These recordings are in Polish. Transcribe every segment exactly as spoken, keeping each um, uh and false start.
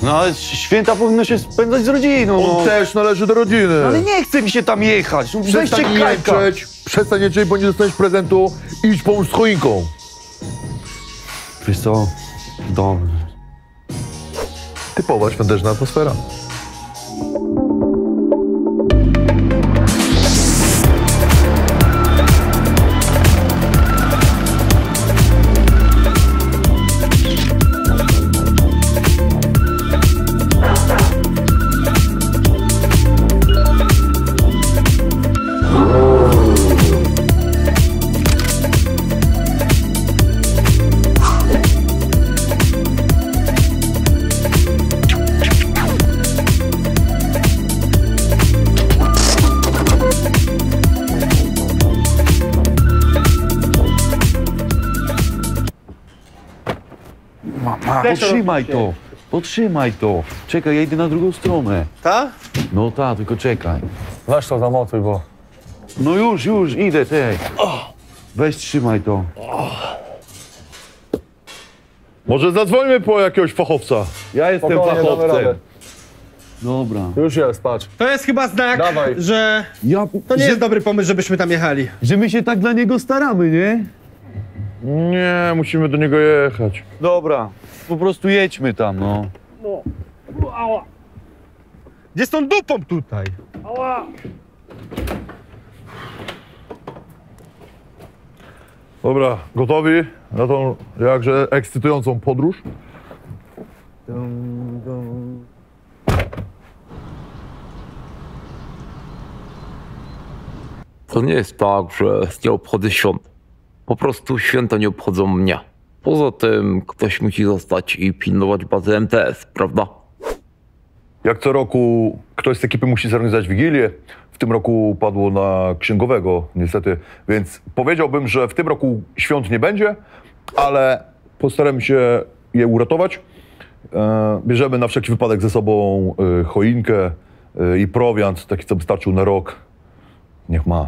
No ale święta powinno się spędzać z rodziną. On no. też należy do rodziny. Ale nie chce mi się tam jechać. No, Przestań jęczeć, przestań jęczeć, bo nie dostaniesz prezentu. Idź pomóż z choinką. Wiesz co? Dobrze. Typowa świąteczna atmosfera. Mama, potrzymaj to. Potrzymaj to. Czekaj, ja idę na drugą stronę. Ta? No ta, tylko czekaj. Weź to zamocuj, bo... No już, już, idę, tej. Weź, trzymaj to. Może zadzwońmy po jakiegoś fachowca. Ja jestem Spokojnie, damy fachowcem. radę. Dobra. Już jest, patrz. To jest chyba znak, Dawaj. że Ja, to nie że, jest dobry pomysł, żebyśmy tam jechali. że my się tak dla niego staramy, nie? Nie, musimy do niego jechać. Dobra, po prostu jedźmy tam, no. Gdzie z tą dupą tutaj? Dobra, gotowi na tą jakże ekscytującą podróż? To nie jest tak, że nie obchodzę świąt. Po prostu święta nie obchodzą mnie. Poza tym ktoś musi zostać i pilnować bazy M T S, prawda? Jak co roku ktoś z ekipy musi zorganizować Wigilię. W tym roku padło na księgowego, niestety. Więc powiedziałbym, że w tym roku świąt nie będzie, ale postaramy się je uratować. E, bierzemy na wszelki wypadek ze sobą e, choinkę e, i prowiant, taki co by starczył na rok. Niech ma.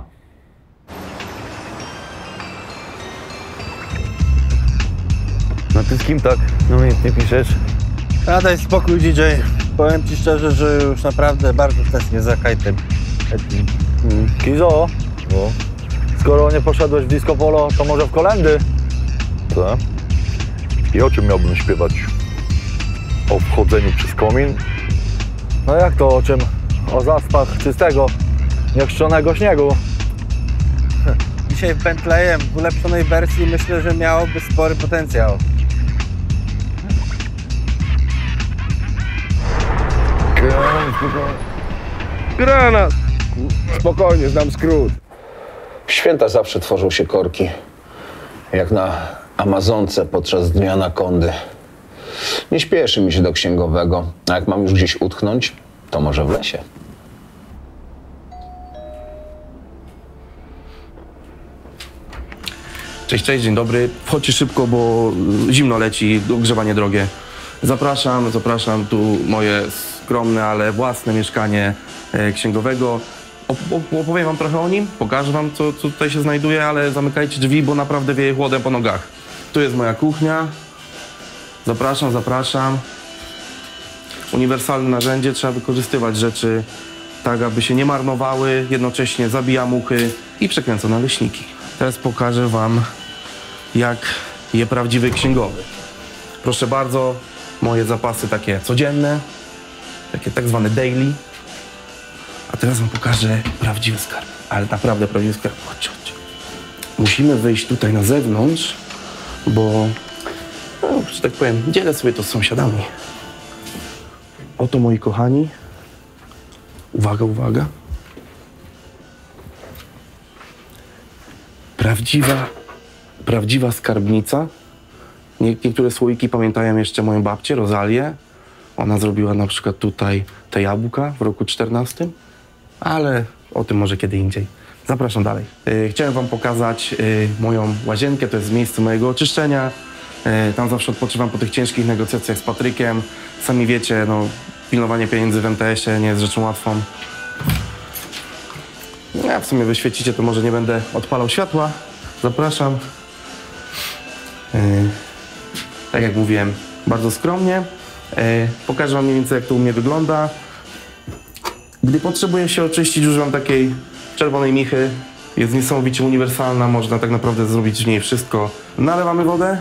No ty z kim tak? No nic nie piszesz? A daj spokój, D J. Powiem ci szczerze, że już naprawdę bardzo tęsknię za kajtem. Hmm. Kizo, no. Skoro nie poszedłeś w disco polo, to może w kolędy? Tak? I o czym miałbym śpiewać? O wchodzeniu przez komin? No jak to o czym? O zaspach czystego, niechrzczonego śniegu. Dzisiaj w Bentleyem w ulepszonej wersji myślę, że miałoby spory potencjał. Granat! Spokojnie, znam skrót. W święta zawsze tworzą się korki. Jak na Amazonce podczas Dnia Anakondy. Nie śpieszy mi się do księgowego, a jak mam już gdzieś utknąć, to może w lesie. Cześć, cześć, dzień dobry. Wchodźcie szybko, bo zimno leci, ogrzewanie drogie. Zapraszam, zapraszam tu moje skromne, ale własne mieszkanie e, księgowego. Op- opowiem wam trochę o nim, pokażę wam, co, co tutaj się znajduje, ale zamykajcie drzwi, bo naprawdę wieje chłodem po nogach. Tu jest moja kuchnia. Zapraszam, zapraszam. Uniwersalne narzędzie, trzeba wykorzystywać rzeczy tak, aby się nie marnowały, jednocześnie zabija muchy i przekręca naleśniki. Teraz pokażę wam, jak je prawdziwy księgowy. Proszę bardzo, moje zapasy takie codzienne, takie tak zwane daily. A teraz wam pokażę prawdziwy skarb, ale naprawdę prawdziwy skarb. Chodź, chodź. Musimy wyjść tutaj na zewnątrz, bo, no, że tak powiem, dzielę sobie to z sąsiadami. Oto, moi kochani, uwaga, uwaga. Prawdziwa, prawdziwa skarbnica. Nie, niektóre słoiki pamiętają jeszcze moją babcię, Rozalię. Ona zrobiła na przykład tutaj te jabłka w roku czternastym, ale o tym może kiedy indziej. Zapraszam dalej. Yy, chciałem wam pokazać yy, moją łazienkę, to jest miejsce mojego oczyszczenia. Yy, tam zawsze odpoczywam po tych ciężkich negocjacjach z Patrykiem. Sami wiecie, no, pilnowanie pieniędzy w M T S-ie nie jest rzeczą łatwą. Ja w sumie wyświecicie, to może nie będę odpalał światła. Zapraszam. Yy, tak jak mówiłem, bardzo skromnie. E, pokażę wam mniej więcej, jak to u mnie wygląda. Gdy potrzebuję się oczyścić, używam takiej czerwonej michy. Jest niesamowicie uniwersalna, można tak naprawdę zrobić w niej wszystko. Nalewamy wodę.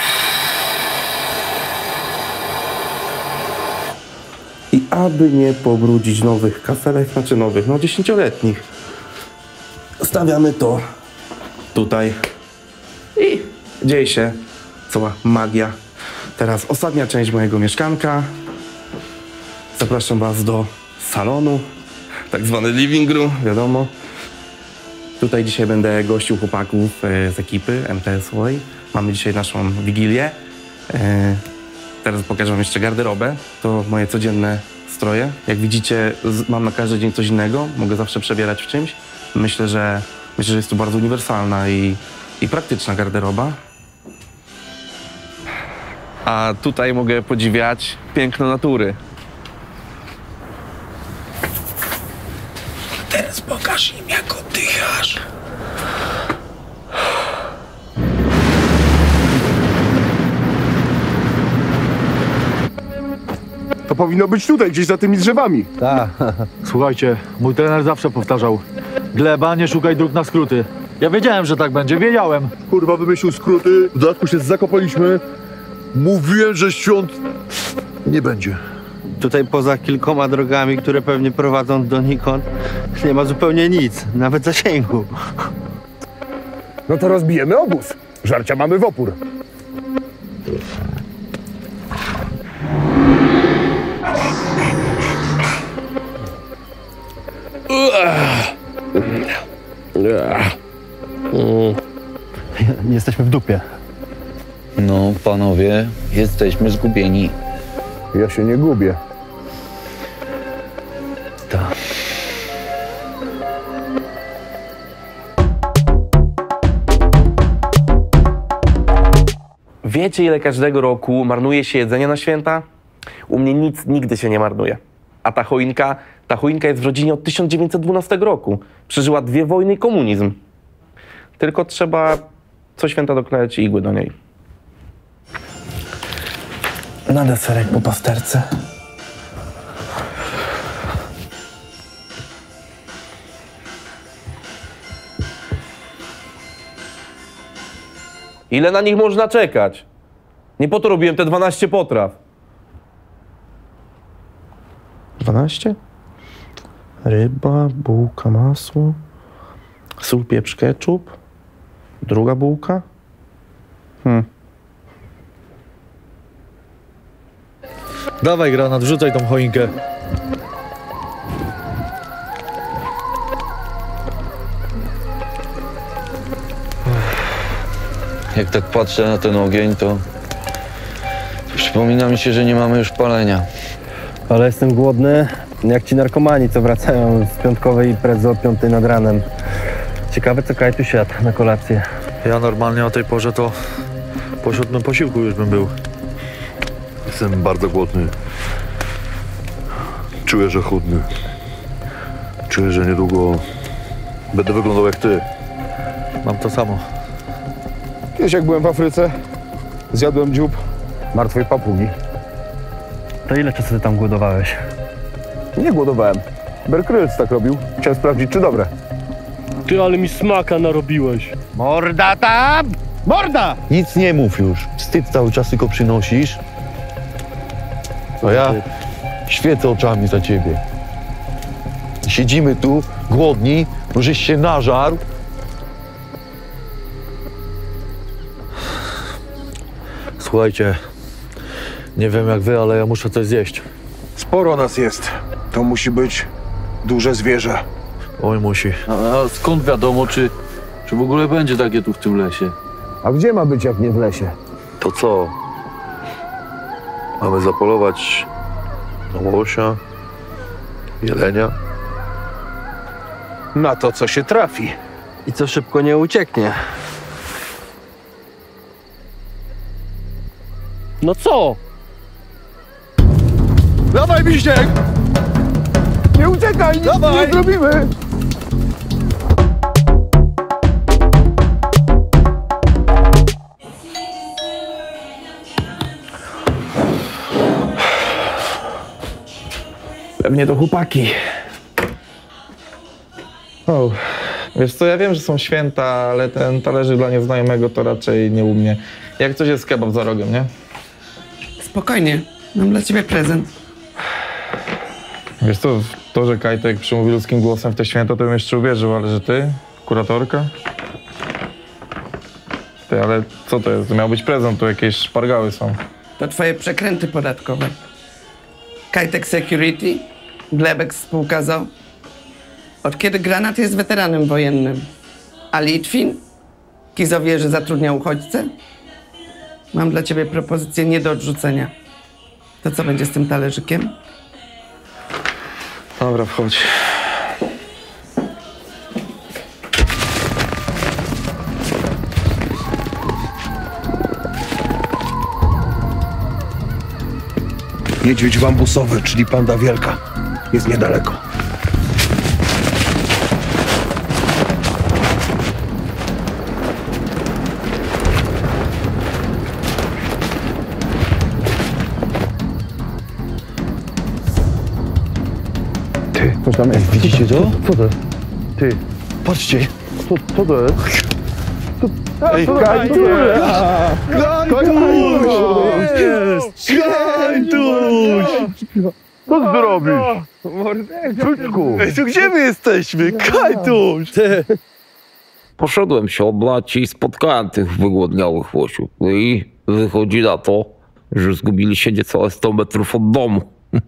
I aby nie pobrudzić nowych kafelek, znaczy nowych, no dziesięcioletnich, stawiamy to tutaj i dzieje się cała magia. Teraz ostatnia część mojego mieszkanka. Zapraszam was do salonu, tak zwany living room, wiadomo. Tutaj dzisiaj będę gościł chłopaków z ekipy M T S-owej. Mamy dzisiaj naszą wigilię. Teraz pokażę wam jeszcze garderobę. To moje codzienne stroje. Jak widzicie, mam na każdy dzień coś innego. Mogę zawsze przebierać w czymś. Myślę, że, myślę, że jest to bardzo uniwersalna i, i praktyczna garderoba. A tutaj mogę podziwiać piękno natury. Teraz pokaż im, jak oddychasz. To powinno być tutaj, gdzieś za tymi drzewami. Tak. Słuchajcie, mój trener zawsze powtarzał: gleba, nie szukaj dróg na skróty. Ja wiedziałem, że tak będzie, wiedziałem. Kurwa, wymyślił skróty, w dodatku się zakopaliśmy. Mówiłem, że świąt nie będzie. Tutaj poza kilkoma drogami, które pewnie prowadzą donikąd, nie ma zupełnie nic, nawet zasięgu. No to rozbijemy obóz. Żarcia mamy w opór. Jesteśmy w dupie. No, panowie, jesteśmy zgubieni. Ja się nie gubię. Tak. Wiecie, ile każdego roku marnuje się jedzenie na święta? U mnie nic nigdy się nie marnuje. A ta choinka, ta choinka jest w rodzinie od tysiąc dziewięćset dwunastego roku. Przeżyła dwie wojny i komunizm. Tylko trzeba co święta doklejać igły do niej. Na deserek po pasterce. Ile na nich można czekać? Nie po to robiłem te dwanaście potraw. dwanaście? Ryba, bułka, masło, sól, pieprz, ketchup. Druga bułka. Hmm. Dawaj, granat, wrzucaj tą choinkę. Jak tak patrzę na ten ogień, to, to przypomina mi się, że nie mamy już palenia. Ale jestem głodny, jak ci narkomani, co wracają z piątkowej imprezy o piątej nad ranem. Ciekawe, co Kaj tu siadł na kolację. Ja normalnie o tej porze to po siódmym posiłku już bym był. Jestem bardzo głodny. Czuję, że chudny. Czuję, że niedługo będę wyglądał jak ty. Mam to samo. Kiedyś jak byłem w Afryce, zjadłem dziób martwej papugi. To ile czasu ty tam głodowałeś? Nie głodowałem. Bear Grylls tak robił. Chciałem sprawdzić, czy dobre. Ty, ale mi smaka narobiłeś. Morda tam! Morda! Nic nie mów już. Wstyd cały czas tylko przynosisz. A ja świecę oczami za ciebie. Siedzimy tu, głodni, bo żeś się nażarł. Słuchajcie, nie wiem jak wy, ale ja muszę coś zjeść. Sporo nas jest. To musi być duże zwierzę. Oj, musi. A, a skąd wiadomo, czy, czy w ogóle będzie takie tu w tym lesie? A gdzie ma być, jak nie w lesie? To co? Mamy zapolować na łosia, jelenia. Na to, co się trafi. I co szybko nie ucieknie. No co? Dawaj, Miśniek! Nie uciekaj! Nic nie zrobimy! Pewnie to chłopaki. O, wiesz co, ja wiem, że są święta, ale ten talerzyk dla nieznajomego to raczej nie u mnie. Jak coś jest kebab za rogiem, nie? Spokojnie, mam dla ciebie prezent. Wiesz co, to, że Kajtek przemówi ludzkim głosem w te święta, to bym jeszcze uwierzył, ale że ty? Kuratorka? Ty, ale co to jest? To miał być prezent, tu jakieś szpargały są. To twoje przekręty podatkowe. Kajtek Security, Glebek spółka z o o. Od kiedy Granat jest weteranem wojennym? A Litwin? Kizo wie, że zatrudnia uchodźcę? Mam dla ciebie propozycję nie do odrzucenia. To co będzie z tym talerzykiem? Dobra, wchodź. Niedźwiedź bambusowy, czyli panda wielka. Jest niedaleko. Ty, coś tam jest. Widzicie to? Co to? Ty, patrzcie. Co, co to jest? To, Ej, Kajtuś! Kajtuś! Kajtuś! Co ty robisz? Czuczku! Ej, tu gdzie my jesteśmy? Kajtuś! Poszedłem się oblać i spotkałem tych wygłodniałych łosiów. No i wychodzi na to, że zgubili się niecałe sto metrów od domu.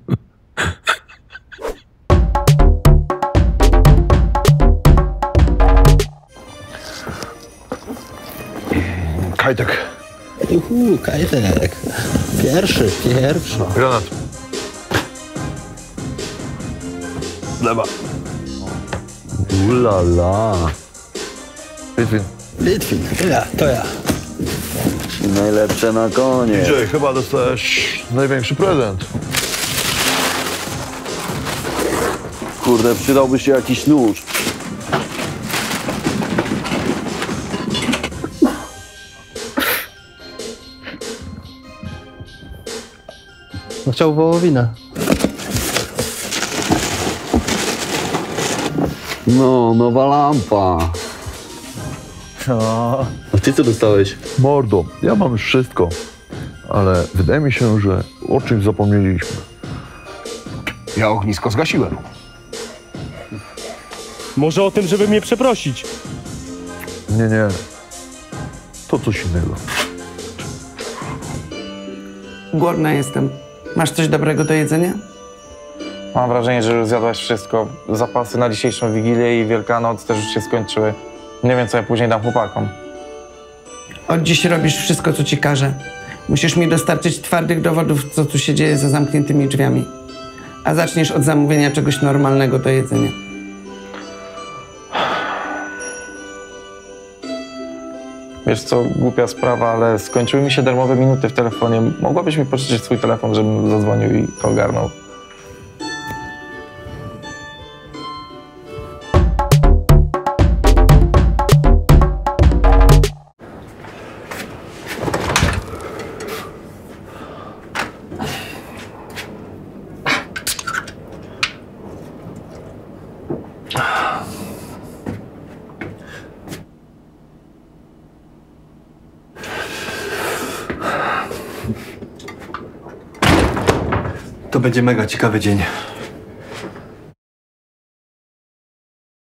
Kajtek. Uhu, Kajtek. Pierwszy, pierwszy. Granat. Lewa. Ulala. Litwin. Litwin, to ja, to ja. Najlepsze na koniec. D J, chyba dostałeś największy prezent. Kurde, przydałby się jakiś nóż. No chciał wołowinę. No, nowa lampa. O. A ty co dostałeś? Mordo, ja mam już wszystko, ale wydaje mi się, że o czymś zapomnieliśmy. Ja ognisko zgasiłem. Może o tym, żeby mnie przeprosić. Nie, nie. To coś innego. Głodna jestem. Masz coś dobrego do jedzenia? Mam wrażenie, że już zjadłaś wszystko. Zapasy na dzisiejszą Wigilię i Wielkanoc też już się skończyły. Nie wiem, co ja później dam chłopakom. Od dziś robisz wszystko, co ci każę. Musisz mi dostarczyć twardych dowodów, co tu się dzieje za zamkniętymi drzwiami. A zaczniesz od zamówienia czegoś normalnego do jedzenia. Wiesz co, głupia sprawa, ale skończyły mi się darmowe minuty w telefonie. Mogłabyś mi pożyczyć swój telefon, żebym zadzwonił i to ogarnął? To będzie mega ciekawy dzień.